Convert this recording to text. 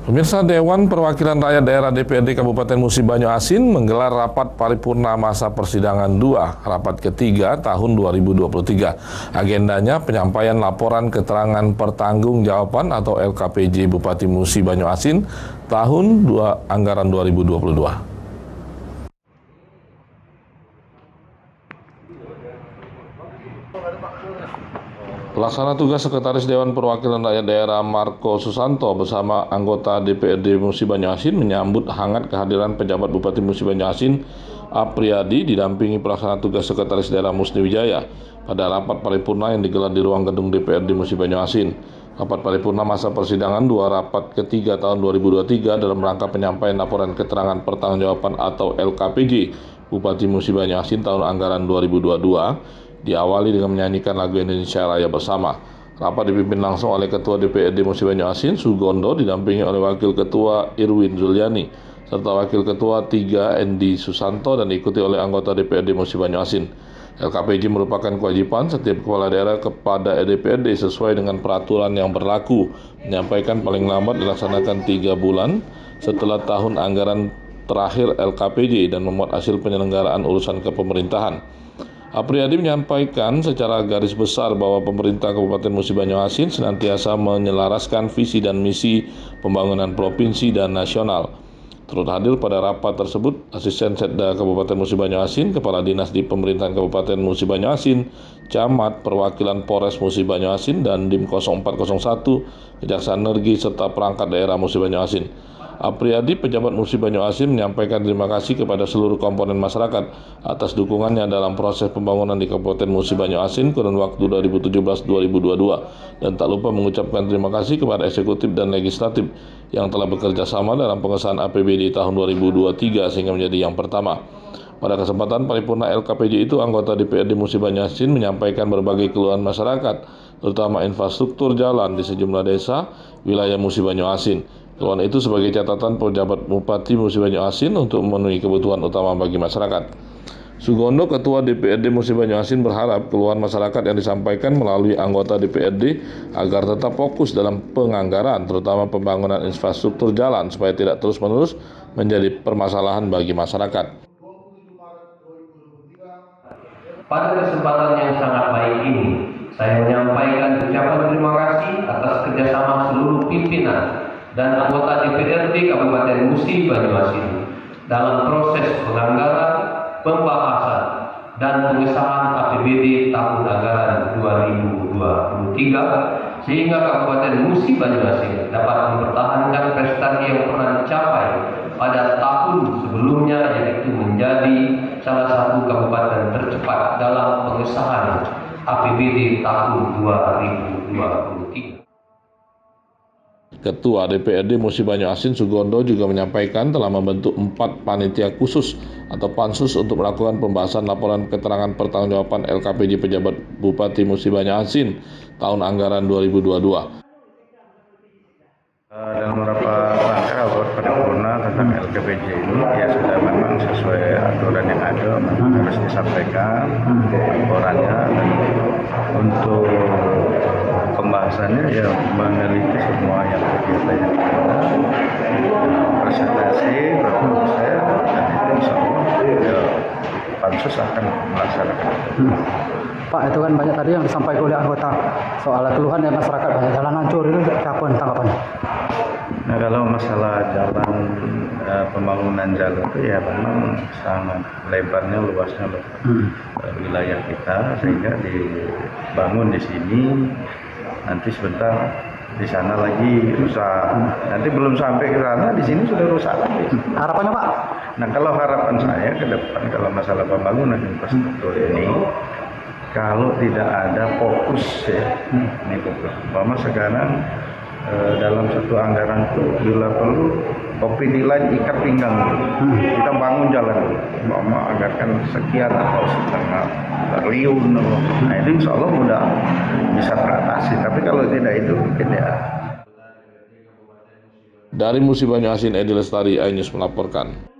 Pemirsa, Dewan Perwakilan Rakyat Daerah DPRD Kabupaten Musi Banyu Asin menggelar rapat paripurna masa persidangan 2, rapat ketiga tahun 2023. Agendanya penyampaian laporan keterangan pertanggungjawaban atau LKPJ Bupati Musi Banyu Asin tahun anggaran 2022. Pelaksana tugas Sekretaris Dewan Perwakilan Rakyat Daerah Marco Susanto bersama anggota DPRD Musi Banyu Asin menyambut hangat kehadiran pejabat Bupati Musi Banyu Asin Apriyadi didampingi Pelaksana tugas Sekretaris Daerah Musni Wijaya pada rapat paripurna yang digelar di ruang gedung DPRD Musi Banyu Asin. Rapat paripurna masa persidangan 2 rapat ketiga tahun 2023 dalam rangka penyampaian laporan keterangan pertanggungjawaban atau LKPJ Bupati Musi Banyu Asin tahun anggaran 2022 diawali dengan menyanyikan lagu Indonesia Raya bersama. Rapat dipimpin langsung oleh Ketua DPRD Musi Banyu Asin Sugondo didampingi oleh Wakil Ketua Irwin Zuliani serta Wakil Ketua 3 Endi Susanto dan diikuti oleh anggota DPRD Musi Banyu Asin. LKPJ merupakan kewajiban setiap kepala daerah kepada DPRD sesuai dengan peraturan yang berlaku, menyampaikan paling lambat dilaksanakan 3 bulan setelah tahun anggaran terakhir LKPJ dan memuat hasil penyelenggaraan urusan kepemerintahan. Apriyadi menyampaikan secara garis besar bahwa pemerintah Kabupaten Musi Banyu Asin senantiasa menyelaraskan visi dan misi pembangunan provinsi dan nasional. Turut hadir pada rapat tersebut Asisten Setda Kabupaten Musi Banyu Asin, Kepala Dinas di Pemerintahan Kabupaten Musi Banyu Asin, Camat, Perwakilan Polres Musi Banyu Asin, dan Dim 0401, Kejaksaan Negeri, serta perangkat daerah Musi Banyu Asin. Apriyadi, pejabat Musi Banyu Asin, menyampaikan terima kasih kepada seluruh komponen masyarakat atas dukungannya dalam proses pembangunan di Kabupaten Musi Banyu Asin kurun waktu 2017-2022 dan tak lupa mengucapkan terima kasih kepada eksekutif dan legislatif yang telah bekerja sama dalam pengesahan APBD tahun 2023 sehingga menjadi yang pertama. Pada kesempatan paripurna LKPJ itu, anggota DPRD Musi Banyu Asin menyampaikan berbagai keluhan masyarakat, terutama infrastruktur jalan di sejumlah desa wilayah Musi Banyu Asin. Keluhan itu sebagai catatan pejabat Bupati Musi Banyu Asin untuk memenuhi kebutuhan utama bagi masyarakat. Sugondo, Ketua DPRD Musi Banyu Asin, berharap keluhan masyarakat yang disampaikan melalui anggota DPRD agar tetap fokus dalam penganggaran, terutama pembangunan infrastruktur jalan, supaya tidak terus-menerus menjadi permasalahan bagi masyarakat. Pada kesempatan yang sangat baik ini, saya menyampaikan ucapan terima kasih atas kerjasama seluruh pimpinan dan anggota DPRD Kabupaten Musi Banyu Asin dalam proses penganggaran, pembahasan, dan pengesahan APBD tahun anggaran 2023 sehingga Kabupaten Musi Banyu Asin dapat mempertahankan prestasi yang pernah dicapai pada tahun sebelumnya, yaitu menjadi salah satu kabupaten tercepat dalam pengesahan APBD tahun 2023. Ketua DPRD Musi Banyu Asin Sugondo juga menyampaikan telah membentuk 4 panitia khusus atau pansus untuk melakukan pembahasan laporan keterangan pertanggungjawaban LKPJ pejabat Bupati Musi Banyu Asin tahun anggaran 2022. Dalam beberapa rangka paripurna tentang LKPJ ini ya sudah memang sesuai aturan yang ada, harus disampaikan laporannya, dan untuk pembahasannya ya meneliti semua yang kegiatan yang ada, presentasi berapa saya, dan itu insya Allah ya, pansus akan melaksanakan. Pak, itu kan banyak tadi yang disampaikan oleh anggota soal keluhan yang masyarakat banyak jalan hancur, itu kapan tanggapannya? Nah, kalau masalah jalan, pembangunan jalan itu ya memang sangat lebarnya, luasnya wilayah kita, sehingga dibangun di sini, nanti sebentar di sana lagi rusak, nanti belum sampai ke sana, di sini sudah rusak lagi. Harapannya Pak? Nah, kalau harapan saya ke depan kalau masalah pembangunan infrastruktur ini, kalau tidak ada fokus ya, ini fokus. Umpama sekarang dalam satu anggaran itu bila perlu OPD line ikat pinggang, kita bangun jalan, umpama anggarkan sekian atau setengah triliun, nah itu insya Allah mudah bisa teratasi. Tapi kalau tidak itu mungkin ya. Dari Musi Banyu Asin, Edi Lestari, iNews melaporkan.